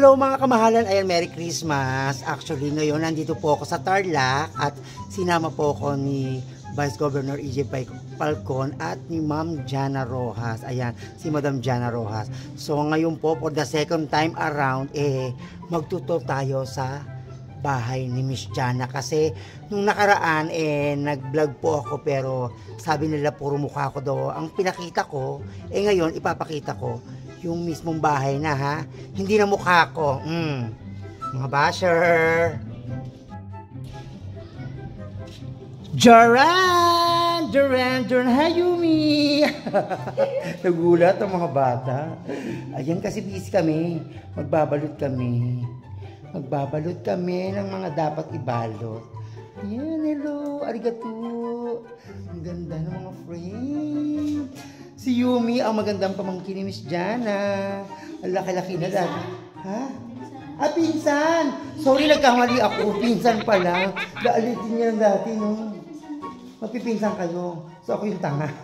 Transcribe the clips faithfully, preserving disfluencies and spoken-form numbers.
hello mga kamahalan. Ayan, Merry Christmas. Actually, ngayon nandito po ako sa Tarlac at sinama po ako ni Vice Governor E J Falcon at ni Ma'am Jana Rojas. Ayan, si Madam Jana Rojas. So ngayon po, for the second time around, eh, magtuto tayo sa bahay ni Miss Jana. Kasi nung nakaraan, eh, nag-vlog po ako pero sabi nila puro mukha ko daw. Ang pinakita ko, eh ngayon ipapakita ko yung mismong bahay na, ha. Hindi na mukha ko. Mm. Mga basher. Jaran! Jaran! Jaran! Hayumi! Nagulat ang mga bata. Ayan, kasi busy kami. Magbabalot kami. Magbabalot kami ng mga dapat ibalot. Ayan, hello! Arigato! Ang ganda ng mga friend. Si Yumi, ang magandang pamangkin ni Miss Jana. Ang laki-laki na dati. Ha? Ah, pinsan! Sorry, nagkamali ako. Pinsan pala. Daalitin niya dati, no? Magpipinsan kayo. So, ako yung tanga.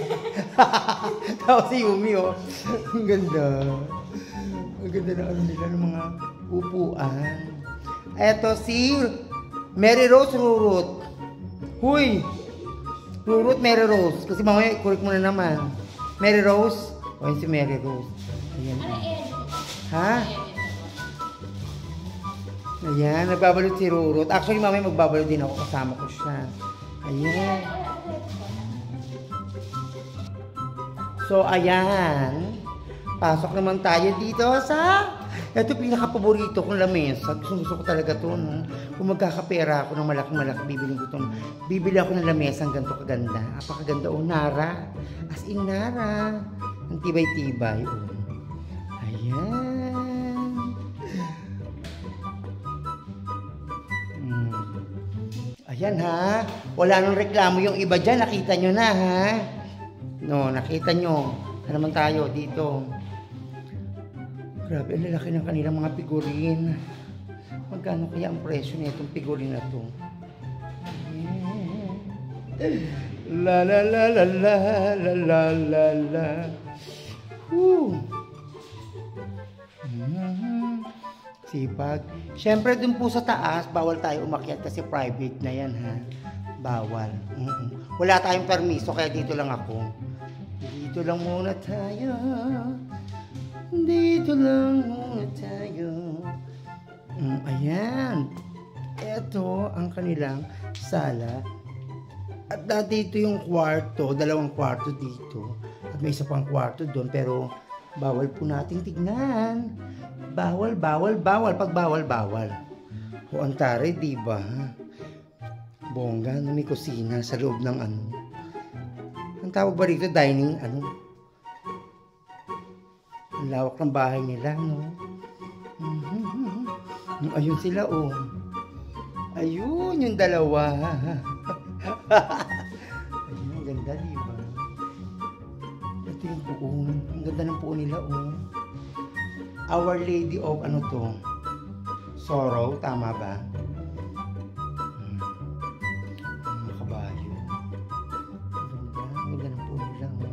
Tapos si Yumi, oh. Ang ganda. Ang ganda na ano nila ng mga upuan. Eto si Mary Rose Rurut. Huy! Rurut, Mary Rose. Kasi mamaya, correct mo na naman. Mary Rose? O, yun si Mary Rose. Ayan. Ha? Ayan, nagbabalot si Rurut. Actually, mamaya magbabalot din ako. Kasama ko siya. Ayan. So, ayan. Pasok naman tayo dito sa... Ito pinaka-paborito kong lamesa. Gusto, gusto ko talaga ito, no? Kung magkakapera ako ng malaking-malaki, bibili ko ito. Bibili ako ng lamesa ang ganito kaganda. Apakaganda, oh, Nara. As in, Nara. Ang tibay-tibay, oh. Ayan. Hmm. Ayan, ha. Wala nang reklamo yung iba dyan. Nakita nyo na, ha. No, nakita nyo. Ano naman tayo dito. Grabe, ang lalaki ng kanilang mga figurine. Magkano kaya ang presyo na itong figurine na ito? La la la la la la la la la. Woo! Mm-hmm. Sipag. Siyempre dun po sa taas, bawal tayo umakyat kasi private na yan, ha? Bawal. Mm-hmm. Wala tayong permiso, kaya dito lang ako. Dito lang muna tayo. Dito lang muna tayo. Mm, ayan. Ito ang kanilang sala. At dati ito yung kwarto. Dalawang kwarto dito. At may isa pang kwarto doon. Pero bawal po nating tignan. Bawal, bawal, bawal. Pag bawal, bawal. O antare, diba? Bongga, no, may kusina sa loob ng ano. Ang tawag ba rito? Dining, ano? Ang lawak ng bahay nila, no? Mm-hmm. Ayun sila, oh. Ayun, yung dalawa. Ayun, ang ganda, diba? Ito yung puon. Ang ganda ng puon nila, oh. Our Lady of, ano to? Sorrow, tama ba? Hmm. Mga kabayo. Ang ganda, ang ganda ng puon nila, oh.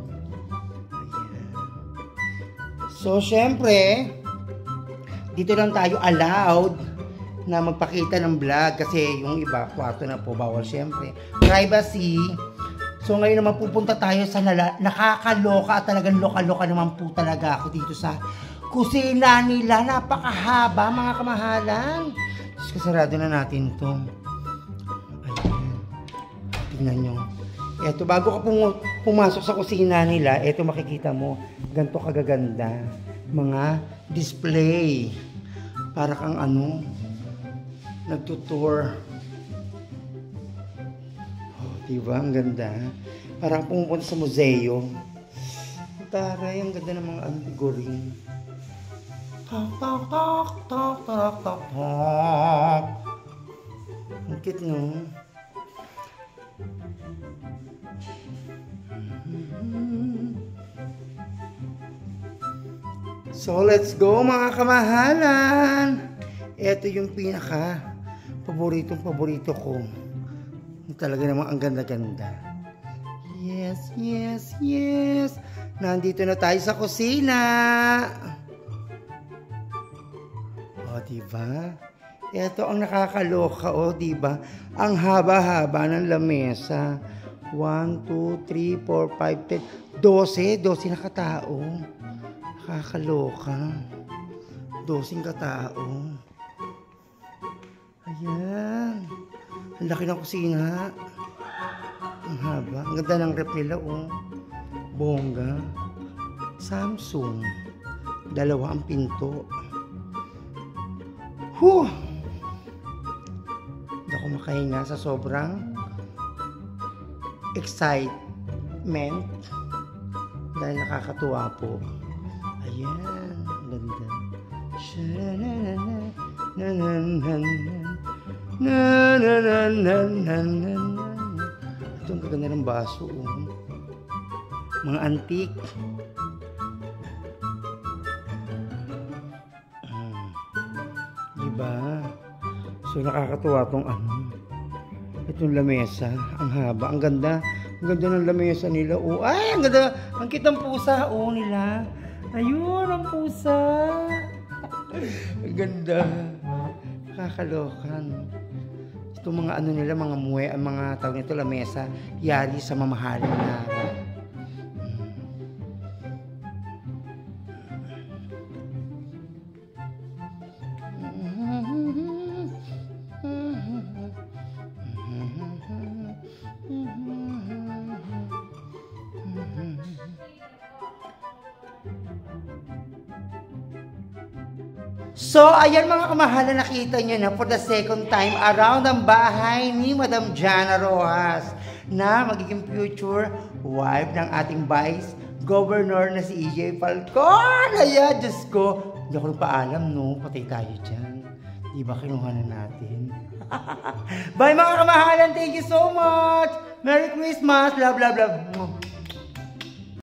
So, syempre, dito lang tayo allowed na magpakita ng vlog kasi yung iba, kwarto na po, bawal syempre. Privacy. So, ngayon naman pupunta tayo sa nala, nakakaloka at talagang loka-loka naman po talaga ako dito sa kusina nila. Napakahaba, mga kamahalan. Diyos, kasarado na natin ito. Ayan. Tingnan nyo. Eto, bago ka pum pumasok sa kusina nila, eto makikita mo, ganito kagaganda. Mga display. Para kang ano, nagtutour. Oh, diba? Ang ganda. Para kang pumupunta sa museo. Taray, ang ganda ng mga figurine. Tak, tak, tak, tak, tak, tak, tak. Ang cute, no? So, let's go mga kamahalan. Ito yung pinaka paboritong paborito ko. Talaga namang ang ganda-ganda. Yes, yes, yes. Nandito na tayo sa kusina. O, diba? Ito ang nakakaloka, o, diba? Ang haba-haba ng lamesa. one, two, three, four, five, ten. dose. dose na katao. Nakakaloka. dosing katao. Ayan. Ang laki ng kusina. Ang haba. Ang ganda ng rep nila, oh. Bongga. Samsung. Dalawa ang pinto. Huh! Hindi ako makahinga sa sobrang excitement. Dahil nakakatuwa po. Ayan. Ang ganda. Ito ang gaganda ng baso, oh. Mga antique. Hmm. Diba? So nakakatuwa tong ano. Itong lamesa, ang haba, ang ganda. Ang ganda ng lamesa nila, oh. Ay, ang ganda. Ang kitang pusa, oh, nila. Ayun, ang pusa. Ang ganda. Nakakalokan. Itong mga ano nila, mga muwe, ang mga tawag nito, lamesa, yari sa mamahaling na. So, ayan mga kamahalan, nakita nyo na for the second time around ang bahay ni Madam Jana Rojas na magiging future wife ng ating Vice Governor na si E J Falcon. Ayan, Diyos ko. Hindi ako nagpaalam, no? Patay tayo dyan. Di ba kinuha na natin? Bye mga kamahalan. Thank you so much. Merry Christmas. Love, love, love.